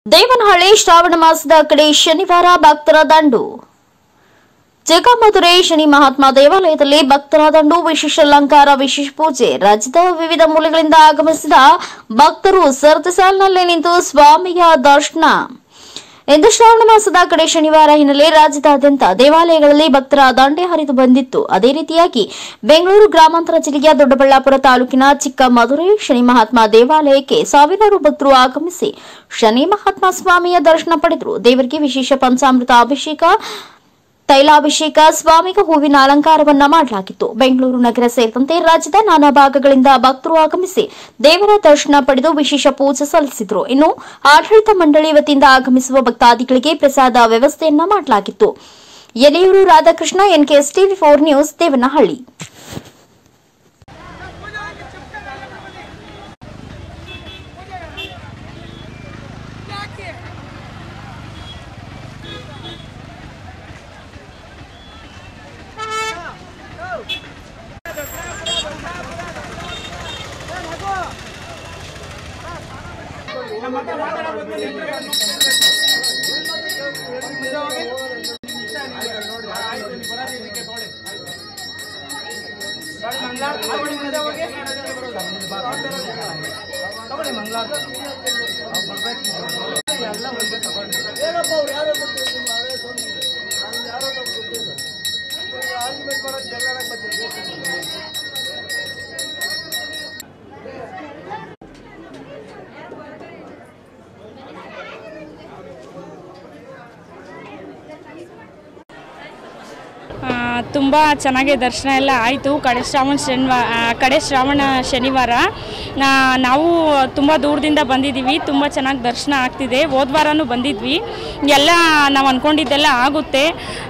ದೇವನಹಳ್ಳಿ ಶ್ರಾವಣ ಮಾಸದ ಕಡೆ ಶನಿವಾರ ಭಕ್ತರ ದಂಡು. ಚಿಕ್ಕಮದುರೈ ಶನಿ ಮಹಾತ್ಮ ದೇವಾಲಯದಲ್ಲಿ ಭಕ್ತರ ದಂಡು, ವಿಶೇಷ ಅಲಂಕಾರ, ವಿಶೇಷ ಪೂಜೆ. ರಾಜ್ಯದ ವಿವಿಧ ಮೂಲೆಗಳಿಂದ ಆಗಮಿಸಿದ ಭಕ್ತರು ಸರತಿ ಸಾಲಿನಲ್ಲಿ ನಿಂತು ಸ್ವಾಮಿಯ ದರ್ಶನ. ಇಂದು ಶ್ರಾವಣ ಮಾಸದ ಕಡೆ ಶನಿವಾರ ಹಿನ್ನೆಲೆ ರಾಜ್ಯದಾದ್ಯಂತ ದೇವಾಲಯಗಳಲ್ಲಿ ಭಕ್ತರ ದಂಡೆ ಹರಿದು ಬಂದಿತ್ತು. ಅದೇ ರೀತಿಯಾಗಿ ಬೆಂಗಳೂರು ಗ್ರಾಮಾಂತರ ಜಿಲ್ಲೆಯ ದೊಡ್ಡಬಳ್ಳಾಪುರ ತಾಲೂಕಿನ ಚಿಕ್ಕಮದುರೈ ಶನಿ ಮಹಾತ್ಮ ದೇವಾಲಯಕ್ಕೆ ಸಾವಿರಾರು ಭಕ್ತರು ಆಗಮಿಸಿ ಶನಿ ಮಹಾತ್ಮ ಸ್ವಾಮಿಯ ದರ್ಶನ ಪಡೆದರು. ದೇವರಿಗೆ ವಿಶೇಷ ಪಂಚಾಮೃತ ಅಭಿಷೇಕ, ತೈಲಾಭಿಷೇಕ, ಸ್ವಾಮಿಗೆ ಹೂವಿನ ಅಲಂಕಾರವನ್ನ ಮಾಡಲಾಗಿತ್ತು. ಬೆಂಗಳೂರು ನಗರ ಸೇರಿದಂತೆ ರಾಜ್ಯದ ನಾನಾ ಭಾಗಗಳಿಂದ ಭಕ್ತರು ಆಗಮಿಸಿ ದೇವರ ದರ್ಶನ ಪಡೆದು ವಿಶೇಷ ಪೂಜೆ ಸಲ್ಲಿಸಿದರು. ಇನ್ನು ಆಡಳಿತ ಮಂಡಳಿ ವತಿಯಿಂದ ಆಗಮಿಸುವ ಭಕ್ತಾದಿಗಳಿಗೆ ಪ್ರಸಾದ ವ್ಯವಸ್ಥೆಯನ್ನ ಮಾಡಲಾಗಿತ್ತು. Yaliyur Radhakrishna, NKS TV4 news, Devanahalli. ತುಂಬ ಚೆನ್ನಾಗಿ ದರ್ಶನ ಎಲ್ಲ ಆಯಿತು. ಕಡೆ ಶ್ರಾವಣ ಶನಿವಾರ ನಾವು ತುಂಬ ದೂರದಿಂದ ಬಂದಿದ್ದೀವಿ. ತುಂಬ ಚೆನ್ನಾಗಿ ದರ್ಶನ ಆಗ್ತಿದೆ. ಹೋದ ವಾರನೂ ಬಂದಿದ್ವಿ. ಎಲ್ಲ ನಾವು ಅಂದ್ಕೊಂಡಿದ್ದೆಲ್ಲ ಆಗುತ್ತೆ.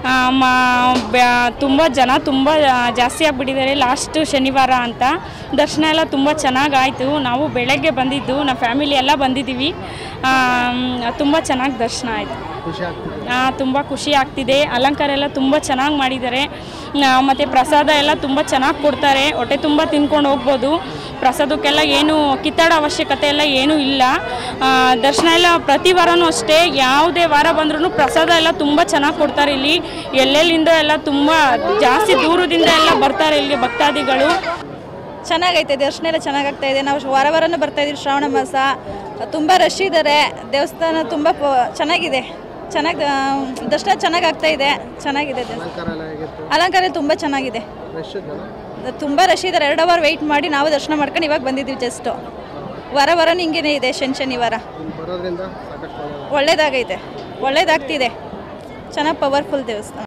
ತುಂಬ ಜನ ತುಂಬ ಜಾಸ್ತಿ ಆಗಿಬಿಟ್ಟಿದ್ದಾರೆ ಲಾಸ್ಟ್ ಶನಿವಾರ ಅಂತ. ದರ್ಶನ ಎಲ್ಲ ತುಂಬ ಚೆನ್ನಾಗಾಯಿತು. ನಾವು ಬೆಳಗ್ಗೆ ಬಂದಿದ್ದು, ನಮ್ಮ ಫ್ಯಾಮಿಲಿ ಎಲ್ಲ ಬಂದಿದ್ದೀವಿ. ತುಂಬ ಚೆನ್ನಾಗಿ ದರ್ಶನ ಆಯಿತು. ತುಂಬ ಖುಷಿ ಆಗ್ತಿದೆ. ಅಲಂಕಾರ ಎಲ್ಲ ತುಂಬ ಚೆನ್ನಾಗಿ ಮಾಡಿದ್ದಾರೆ. ಮತ್ತು ಪ್ರಸಾದ ಎಲ್ಲ ತುಂಬ ಚೆನ್ನಾಗಿ ಕೊಡ್ತಾರೆ. ಹೊಟ್ಟೆ ತುಂಬ ತಿನ್ಕೊಂಡು ಹೋಗ್ಬೋದು. ಪ್ರಸಾದಕ್ಕೆಲ್ಲ ಏನು ಕಿತ್ತಾಡೋ ಅವಶ್ಯಕತೆ ಎಲ್ಲ ಏನೂ ಇಲ್ಲ. ದರ್ಶನ ಎಲ್ಲ ಪ್ರತಿ ವಾರನೂ ಅಷ್ಟೇ, ಯಾವುದೇ ವಾರ ಬಂದ್ರೂ ಪ್ರಸಾದ ಎಲ್ಲ ತುಂಬ ಚೆನ್ನಾಗಿ ಕೊಡ್ತಾರೆ. ಇಲ್ಲಿ ಎಲ್ಲೆಲ್ಲಿಂದ ಎಲ್ಲ ತುಂಬ ಜಾಸ್ತಿ ದೂರದಿಂದ ಎಲ್ಲ ಬರ್ತಾರೆ ಇಲ್ಲಿಗೆ ಭಕ್ತಾದಿಗಳು. ಚೆನ್ನಾಗೈತೆ, ದರ್ಶನ ಎಲ್ಲ ಚೆನ್ನಾಗಾಗ್ತಾ ಇದೆ. ನಾವು ವಾರನೂ ಬರ್ತಾ ಇದ್ದೀವಿ. ಶ್ರಾವಣ ಮಾಸ ತುಂಬ ರಶ್ ಇದ್ದಾರೆ. ದೇವಸ್ಥಾನ ತುಂಬ ಚೆನ್ನಾಗಿದೆ. ಚೆನ್ನಾಗಿ ದರ್ಶನ ಚೆನ್ನಾಗಾಗ್ತಾ ಇದೆ. ಚೆನ್ನಾಗಿದೆ. ಅಲಂಕಾರ ತುಂಬ ಚೆನ್ನಾಗಿದೆ. ತುಂಬ ರಶ್ ಇದ್ದಾರೆ. 2 ಅವರ್ ವೆಯ್ಟ್ ಮಾಡಿ ನಾವು ದರ್ಶನ ಮಾಡ್ಕೊಂಡು ಇವಾಗ ಬಂದಿದ್ದೀವಿ. ಜಸ್ಟು ವಾರನೂ ಹಿಂಗೇನೇ ಇದೆ. ಶನಿವಾರ ಒಳ್ಳೇದಾಗೈತೆ, ಒಳ್ಳೇದಾಗ್ತಿದೆ. ಚೆನ್ನಾಗಿ ಪವರ್ಫುಲ್ ದೇವಸ್ಥಾನ.